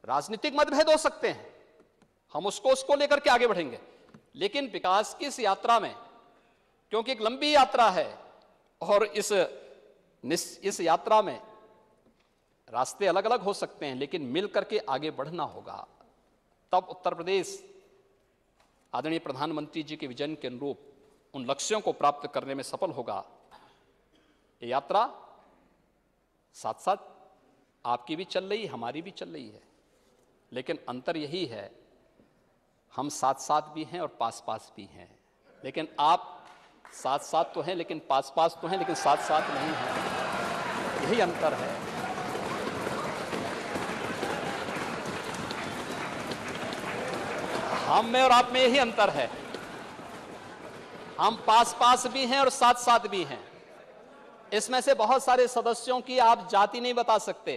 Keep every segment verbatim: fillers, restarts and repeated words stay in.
राजनीतिक मतभेद हो सकते हैं, हम उसको उसको लेकर के आगे बढ़ेंगे, लेकिन विकास की इस यात्रा में, क्योंकि एक लंबी यात्रा है और इस इस यात्रा में रास्ते अलग अलग हो सकते हैं, लेकिन मिल करके आगे बढ़ना होगा। तब उत्तर प्रदेश आदरणीय प्रधानमंत्री जी के विजन के अनुरूप उन लक्ष्यों को प्राप्त करने में सफल होगा। ये यात्रा साथ साथ आपकी भी चल रही, हमारी भी चल रही है, लेकिन अंतर यही है, हम साथ साथ भी हैं और पास पास भी हैं। लेकिन आप साथ साथ तो हैं, लेकिन पास पास तो हैं, लेकिन साथ साथ नहीं हैं। यही अंतर है। हम में और आप में यही अंतर है। हम पास पास भी हैं और साथ साथ भी हैं। इसमें से बहुत सारे सदस्यों की आप जाति नहीं बता सकते,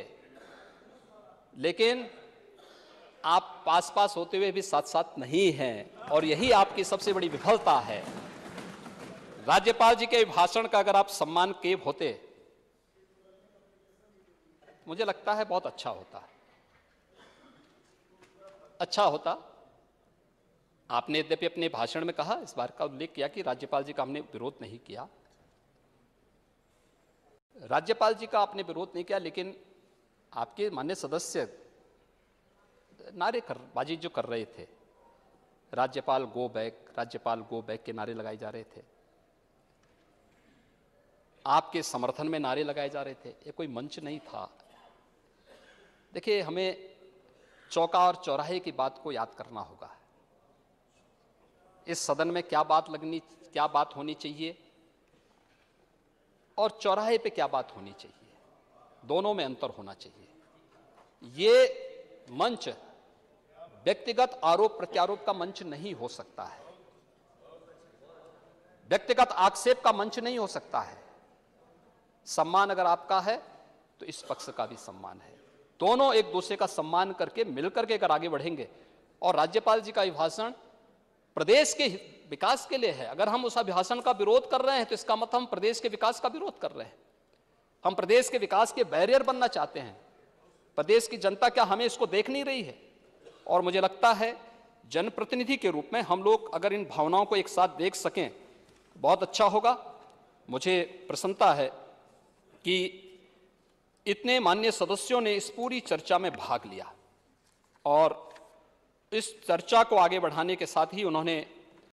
लेकिन आप पास पास होते हुए भी साथ साथ नहीं हैं, और यही आपकी सबसे बड़ी विफलता है। राज्यपाल जी के भाषण का अगर आप सम्मान किए होते, मुझे लगता है बहुत अच्छा होता है, अच्छा होता। आपने यद्यपि अपने भाषण में कहा, इस बार का उल्लेख किया कि राज्यपाल जी का हमने विरोध नहीं किया, राज्यपाल जी का आपने विरोध नहीं किया, लेकिन आपके माननीय सदस्य नारे कर बाजी जो कर रहे थे, राज्यपाल गो बैक, राज्यपाल गो बैक के नारे लगाए जा रहे थे, आपके समर्थन में नारे लगाए जा रहे थे। ये कोई मंच नहीं था। देखिए, हमें चौका और चौराहे की बात को याद करना होगा। इस सदन में क्या बात लगनी, क्या बात होनी चाहिए और चौराहे पे क्या बात होनी चाहिए, दोनों में अंतर होना चाहिए। ये मंच व्यक्तिगत आरोप प्रत्यारोप का मंच नहीं हो सकता है, व्यक्तिगत आक्षेप का मंच नहीं हो सकता है। सम्मान अगर आपका है तो इस पक्ष का भी सम्मान है। दोनों एक दूसरे का सम्मान करके मिलकर के अगर आगे बढ़ेंगे, और राज्यपाल जी का अभिभाषण प्रदेश के विकास के लिए है। अगर हम उस अभिभाषण का विरोध कर रहे हैं तो इसका मतलब हम प्रदेश के विकास का विरोध कर रहे हैं। हम प्रदेश के विकास के बैरियर बनना चाहते हैं। प्रदेश की जनता क्या हमें इसको देख नहीं रही है? और मुझे लगता है जनप्रतिनिधि के रूप में हम लोग अगर इन भावनाओं को एक साथ देख सकें बहुत अच्छा होगा। मुझे प्रसन्नता है कि इतने माननीय सदस्यों ने इस पूरी चर्चा में भाग लिया, और इस चर्चा को आगे बढ़ाने के साथ ही उन्होंने